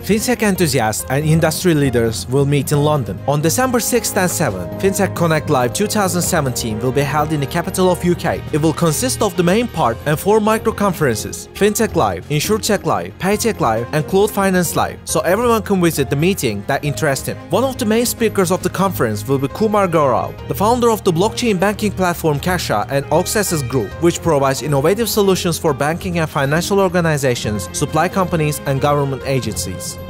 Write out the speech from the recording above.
Fintech enthusiasts and industry leaders will meet in London. On December 6th and 7th, Fintech Connect Live 2017 will be held in the capital of UK. It will consist of the main part and 4 microconferences: Fintech Live, InsurTech Live, PayTech Live, and Cloud Finance Live, so everyone can visit the meeting that interests him. One of the main speakers of the conference will be Kumar Gaurav, the founder of the blockchain banking platform Cashaa and Auxesis Group, which provides innovative solutions for banking and financial organizations, supply companies, and government agencies.